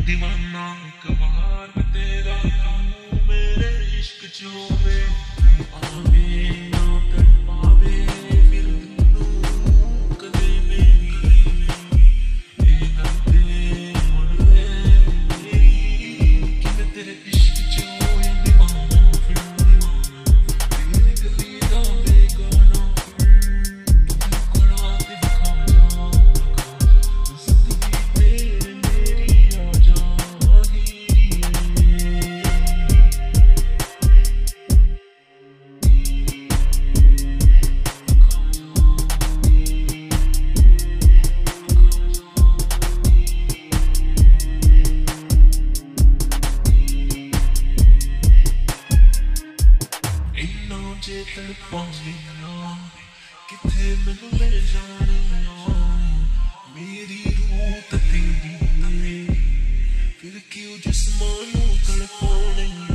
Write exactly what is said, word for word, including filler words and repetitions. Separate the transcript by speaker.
Speaker 1: दीवाना कबार में तेरा तू मेरे इश्क चोवे आवे ना कर पावे फिर तू कदे मेरी ये गलते मुड़वे कि मैं तेरे इश्क चोवे दीवाना फिर दीवाना तेरे गली दा बेगाना जे तड़पानिया किथे मैनू ले जानिया मेरी रूह ते तेरी फिर क्यों जिस्मां नू तड़पाने